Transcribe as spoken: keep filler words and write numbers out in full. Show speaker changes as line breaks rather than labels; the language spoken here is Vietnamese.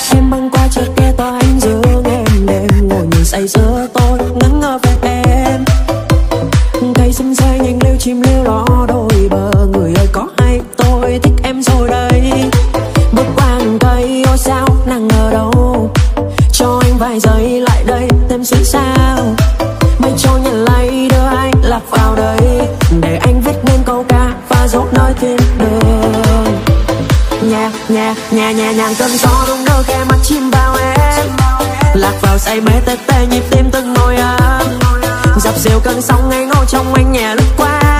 Em băng qua chợt nghe to anh dương em đêm ngồi nhìn say sưa tôi ngẩn ngơ về em. Cây xinh xơi nhìn liêu chim liêu ló đôi bờ, người ơi có hay tôi thích em rồi đây. Bước qua hàng cây ôi sao nàng ở đâu, cho anh vài giây lại đây thêm xíu sao. Mây trôi nhận lấy đưa anh lạc vào đây, để anh viết nên câu ca và dấu nơi thiên đường. Nhà nhà nhà nhà nhàng cơn gió đung đưa khe mắt chim bao em, lạc vào say mê tê tê nhịp tim từng nỗi ấm. Dập dìu cơn sóng ngây ngô trong anh nhẹ lướt qua,